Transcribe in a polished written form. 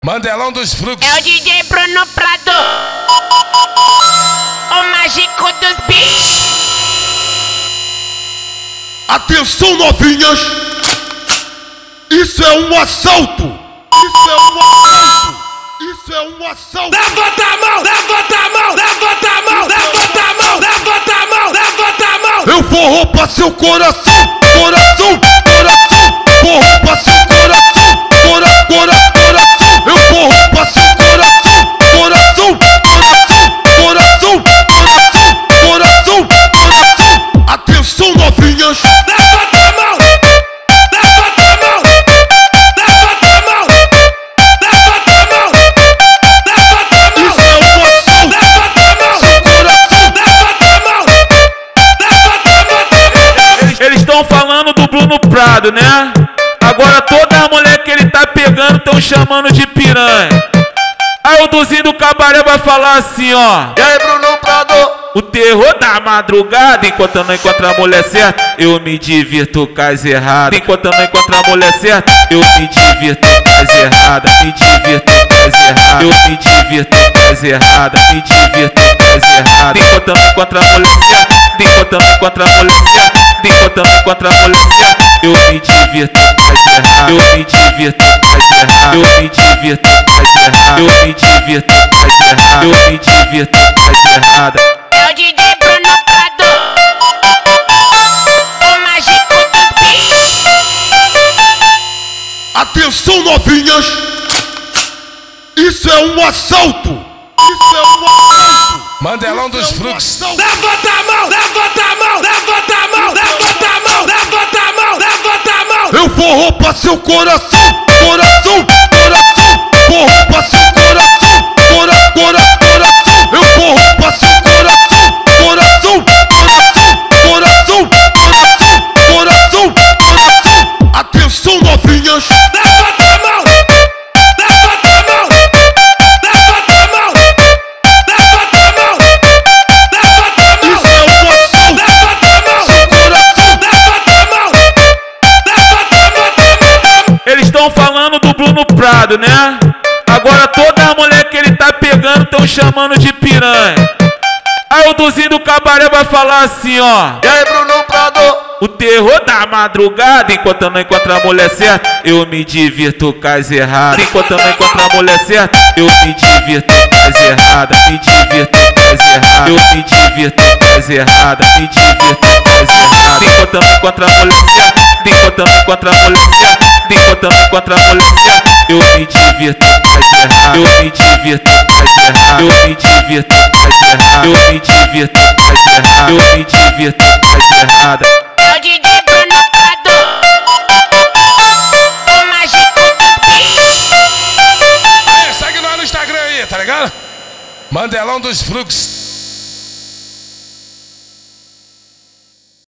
Mandelão dos fluxos. É o DJ Bruno Prado, o mágico dos beats. Atenção, novinhas, isso é um assalto. Isso é um assalto. Isso é um assalto. Levanta a mão, levanta a mão, levanta a mão, levanta a mão, levanta a mão, levanta a mão. Eu vou roubar seu coração, coração, coração. Vou roubar seu coração, coração. Eu vou roubar seu coração, coração, coração, coração, coração. Atenção, novinhas. Levanta a mão, levanta a mão, levanta a mão, levanta a mão, levanta a mão. Isso é um assalto. Levanta a mão, Seu coração. levanta a mão, levanta a mão. Eles estão falando do Bruno Prado, né? Agora todas as mulheres que ele tá pegando estão chamando de piranha. Aí o Duzinho do cabaré vai falar assim, ó. E aí, Bruno Prado? O terror da madrugada, enquanto eu não encontro a mulher certa, eu me divirto com as erradas. Enquanto eu não encontro a mulher certa, eu me divirto com as erradas. Me divirto com as erradas. Eu me divirto com as erradas. Me divirto com as erradas. Enquanto eu não encontro a mulher certa, enquanto eu não encontro a mulher certa, enquanto eu não encontro a mulher certa, eu me divirto com as erradas. Eu me divirto com as erradas. Eu me divirto com as erradas. Eu me divirto com as erradas. Eu me divirto com as erradas. É o DJ Bruno Prado, o mágico dos beats. Atenção, novinhas, isso é um assalto. Isso é um assalto. Mandelão dos fluxos. Levanta a mão, levanta a mão, levanta a mão, levanta a mão, levanta a mão, levanta a mão. Eu vou roubar seu coração, coração, coração. Vou roubar seu coração, coração. Eu vou roubar seu coração, coração, coração, coração, coração. Atenção, novinhas. Levanta a mão, levanta a mão, levanta a mão, levanta a mão, levanta a mão. Isso é um assalto. Levanta a mão, Seu coração. levanta a mão, levanta a mão. Eles estão falando do Bruno Prado, né? Agora todas as mulheres que ele tá pegando estão chamando de piranha. Aí o Duzinho do cabaré vai falar assim, ó. E aí, Bruno Prado? O terror da madrugada, enquanto eu não encontro a mulher certa, eu me divirto com as erradas. Enquanto eu não encontro a mulher certa, eu me divirto com as erradas. Me divirto com as erradas. Eu me divirto com as erradas. Me divirto com as erradas. Enquanto eu não encontro a mulher certa, enquanto eu não encontro a mulher certa, enquanto eu não encontro a mulher certa, eu me divirto com as erradas. Eu me divirto com as erradas. Eu me divirto com as erradas. Eu me divirto com as erradas. Eu me divirto com as erradas. É o DJ Bruno Prado, o mágico dos beats. Segue nós no Instagram aí, tá ligado? Mandelão dos fluxos.